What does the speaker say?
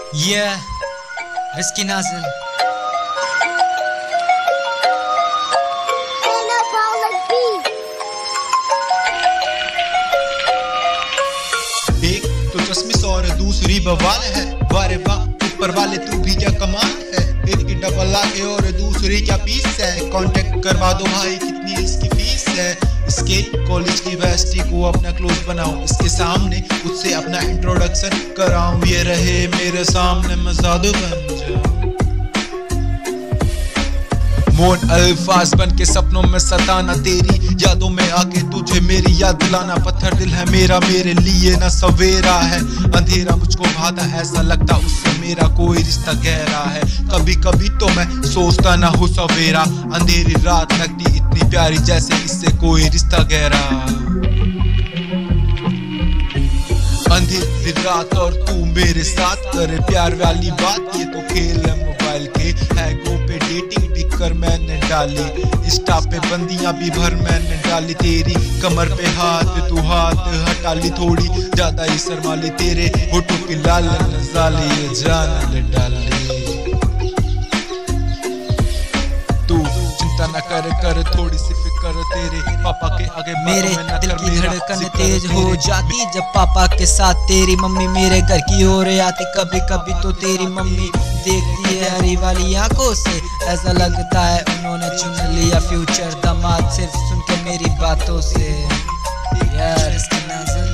Yeah, Risky Nazil. एक तो चश्मिश और दूसरी बवाल है। वारे वाह ऊपर वाले तू भी क्या कमाल है। एक की डबल आके और दूसरी क्या पीस है। कांटेक्ट करवा दो भाई कितनी इसकी फीस है। इसके कॉलेज की यूनिवर्सिटी को अपना क्लोज बनाऊं। इसके सामने उससे अपना इंट्रोडक्शन कराऊं। ये रहे मेरे सामने मैं जादू बन जाऊं। मोन अल्फाज बन के सपनों में सताना। तेरी यादों में आके तुझे मेरी याद दिलाना। पत्थर दिल है मेरा मेरे लिए ना सवेरा है। अंधेरा मुझको भाता ऐसा लगता उससे मेरा कोई रिश्ता गहरा है। कभी कभी तो मैं सोचता ना हो सवेरा। अंधेरी रात लगती इतनी प्यारी जैसे इससे कोई रिश्ता गहरा। अंधेरी रात और तू मेरे साथ करे प्यार वाली बात। ये तो खेल है मोबाइल के हैगो पे डेटिंग कर मैंने डाली। इंस्टा पे बंदियां भी भर मैंने डाली। तेरी कमर पे हाथ तू हाथ हटा ली। थोड़ी ज्यादा ही शर्माली। तेरे होठों की लाल नजाले ये जान ले डाली। तू चिंता न कर थोड़ी सी फिक्र तेरे पापा के आगे। मेरे दिल की धड़कन तेज हो जाती जब पापा के साथ तेरी मम्मी मेरे घर की ओर आती। कभी कभी तो तेरी मम्मी देखती है हरी वाली आंखों से। ऐसा लगता है उन्होंने चुन लिया फ्यूचर दामाद सिर्फ सुन के मेरी बातों से। यार इसकी नजर